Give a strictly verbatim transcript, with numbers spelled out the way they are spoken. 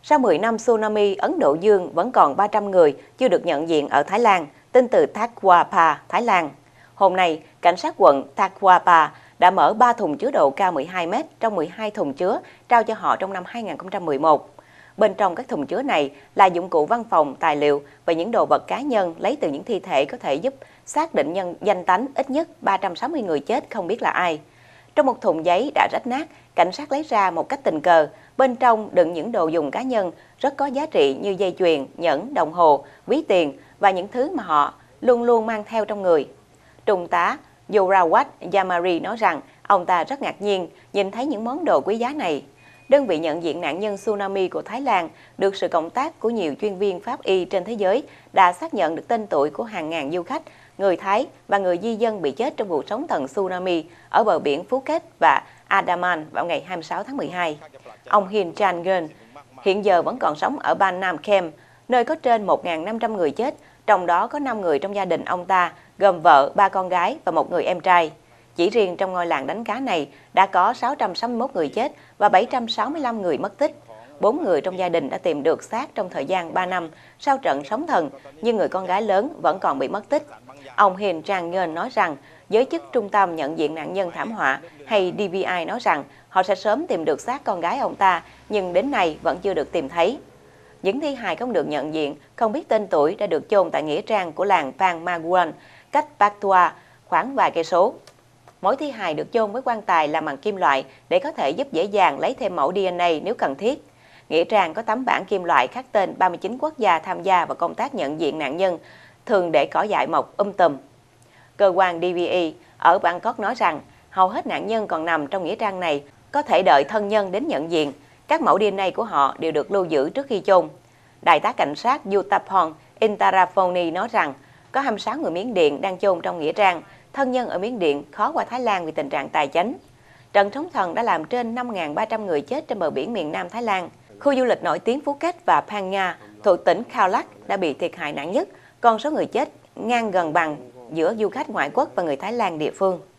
Sau mười năm tsunami, Ấn Độ Dương vẫn còn ba trăm người chưa được nhận diện ở Thái Lan, tin từ Thakwapa, Thái Lan. Hôm nay, cảnh sát quận Thakwapa đã mở ba thùng chứa đồ cao mười hai mét trong mười hai thùng chứa trao cho họ trong năm hai nghìn không trăm mười một. Bên trong các thùng chứa này là dụng cụ văn phòng, tài liệu và những đồ vật cá nhân lấy từ những thi thể có thể giúp xác định nhân danh tánh ít nhất ba trăm sáu mươi người chết không biết là ai. Trong một thùng giấy đã rách nát, cảnh sát lấy ra một cách tình cờ. Bên trong đựng những đồ dùng cá nhân rất có giá trị như dây chuyền, nhẫn, đồng hồ, ví tiền và những thứ mà họ luôn luôn mang theo trong người. Trung tá Yorawat Yamari nói rằng ông ta rất ngạc nhiên nhìn thấy những món đồ quý giá này. Đơn vị nhận diện nạn nhân tsunami của Thái Lan được sự cộng tác của nhiều chuyên viên pháp y trên thế giới đã xác nhận được tên tuổi của hàng ngàn du khách, người Thái và người di dân bị chết trong vụ sóng thần tsunami ở bờ biển Phuket và Andaman vào ngày hai mươi sáu tháng mười hai. Ông Hin Chan-gun hiện giờ vẫn còn sống ở bang Nam Kem, nơi có trên một nghìn năm trăm người chết, trong đó có năm người trong gia đình ông ta, gồm vợ, ba con gái và một người em trai. Chỉ riêng trong ngôi làng đánh cá này đã có sáu trăm sáu mươi mốt người chết và bảy trăm sáu mươi lăm người mất tích. Bốn người trong gia đình đã tìm được xác trong thời gian ba năm sau trận sóng thần, nhưng người con gái lớn vẫn còn bị mất tích. Ông Hin Chang-ngon nói rằng giới chức Trung tâm nhận diện nạn nhân thảm họa hay D V I nói rằng họ sẽ sớm tìm được xác con gái ông ta, nhưng đến nay vẫn chưa được tìm thấy. Những thi hài không được nhận diện, không biết tên tuổi đã được chôn tại nghĩa trang của làng Pang Maguan, cách Patua khoảng vài cây số. Mỗi thi hài được chôn với quan tài làm bằng kim loại để có thể giúp dễ dàng lấy thêm mẫu D N A nếu cần thiết. Nghĩa trang có tấm bảng kim loại khắc tên ba mươi chín quốc gia tham gia vào công tác nhận diện nạn nhân, thường để cỏ dại mọc um tùm. Cơ quan D V I ở Bangkok nói rằng hầu hết nạn nhân còn nằm trong nghĩa trang này có thể đợi thân nhân đến nhận diện. Các mẫu D N A của họ đều được lưu giữ trước khi chôn. Đại tá cảnh sát Yuttapong Intarafoni nói rằng có hai mươi sáu người Miến Điện đang chôn trong nghĩa trang. Thân nhân ở Miến Điện khó qua Thái Lan vì tình trạng tài chánh. Trận sóng thần đã làm trên năm nghìn ba trăm người chết trên bờ biển miền Nam Thái Lan. Khu du lịch nổi tiếng Phuket và Phang Nga thuộc tỉnh Khao Lak đã bị thiệt hại nặng nhất, còn số người chết ngang gần bằng giữa du khách ngoại quốc và người Thái Lan địa phương.